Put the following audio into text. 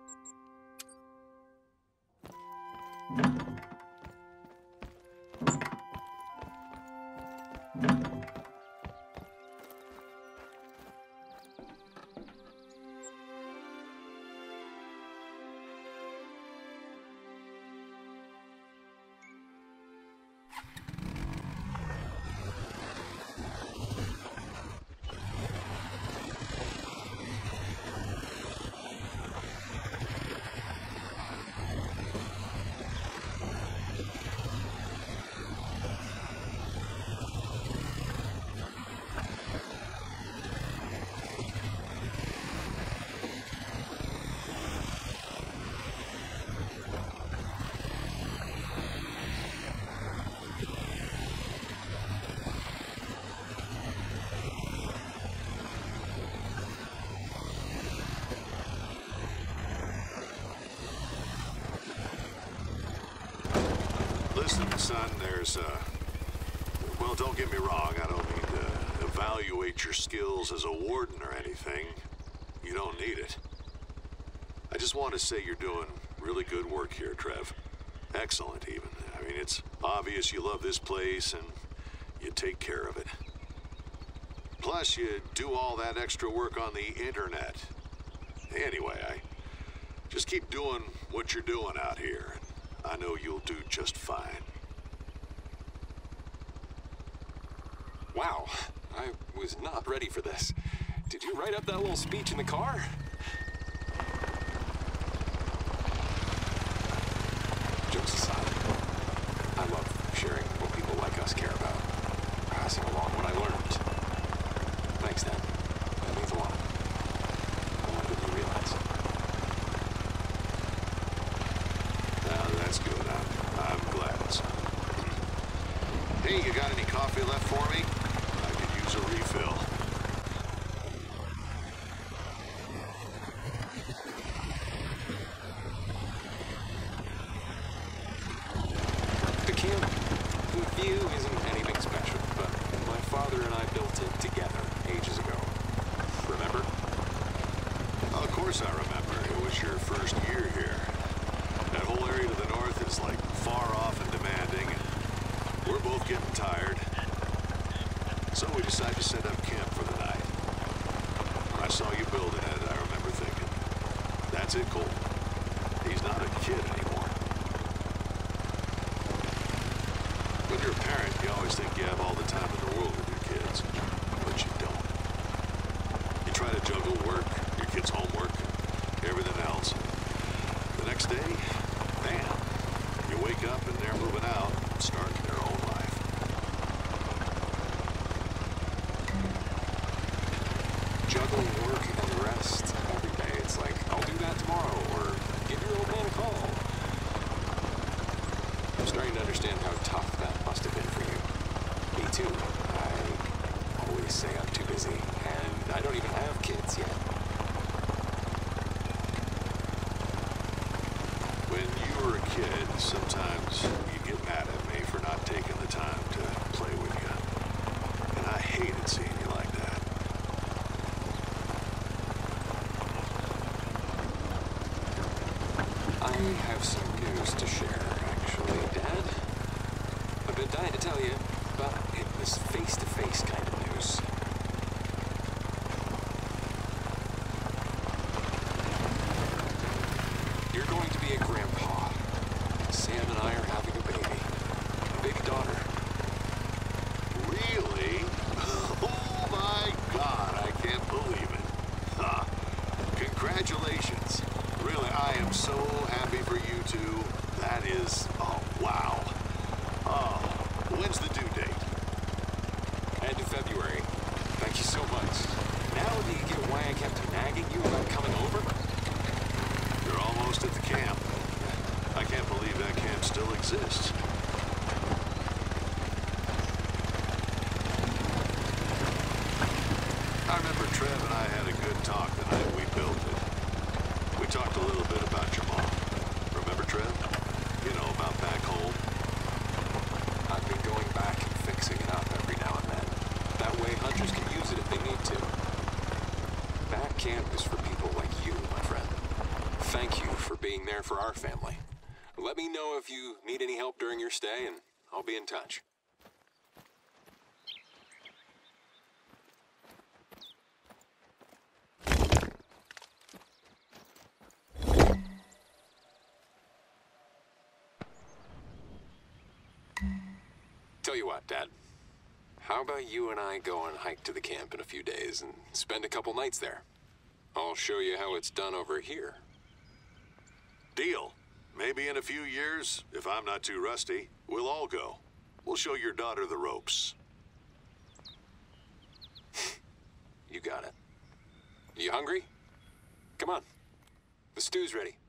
Listen, son, well, don't get me wrong, I don't mean to evaluate your skills as a warden or anything. You don't need it. I just want to say you're doing really good work here, Trev. Excellent, even. I mean, it's obvious you love this place and you take care of it. Plus, you do all that extra work on the internet. Anyway, I just keep doing what you're doing out here. I know you'll do just fine. Wow, I was not ready for this. Did you write up that little speech in the car? Jokes aside, I love sharing what people like us care about. Passing along what I learned. Thanks, Dad. That means a lot. I wanted you to realize. That's good. I'm glad, son. Hey, you got any coffee left for me? I could use a refill. The camp, the view isn't anything special, but my father and I built it together ages ago. Remember? Oh, of course I remember. It was your first year here. That whole area to the north is like far off and demanding, and we're both getting tired. So we decided to set up camp for the night. When I saw you building it, I remember thinking, that's it, Cole. He's not a kid anymore. When you're a parent, you always think you have all the time in the world with your kids, but you don't. You try to juggle work, your kids' homework, everything else. The next day, bam, you wake up and they're moving out, starting their own life. Juggling work and rest every day. It's like, I'll do that tomorrow, or give your old man a call. I'm starting to understand how tough that must have been for you. Me too. I always say I'm too busy, and I don't even have kids yet. When you were a kid, sometimes you get mad at me for not taking the time to play with you. And I hated seeing you like that. I have some news to share, actually, Dad. I've been dying to tell you, but it was face-to-face kind of news. You're going to be a grandpa. Sam and I are having a baby daughter. Really? Oh my God, I can't believe it. Congratulations. Really, I am so happy for you two. That is, oh wow. Oh, when's the due date? End of February. Thank you so much. Now do you get why I kept nagging you about coming over? You're almost at the camp. I can't believe that camp still exists. I remember Trev and I had a good talk the night we built it. We talked a little bit about your mom. Remember, Trev? You know, about back home. I've been going back and fixing it up every now and then. That way hunters can use it if they need to. That camp is for people like you, my friend. Thank thank you for being there for our family. Let me know if you need any help during your stay, and I'll be in touch. Tell you what, Dad. How about you and I go on a hike to the camp in a few days and spend a couple nights there? I'll show you how it's done over here. Deal. Maybe in a few years, if I'm not too rusty, we'll all go. We'll show your daughter the ropes. You got it. You hungry? Come on. The stew's ready.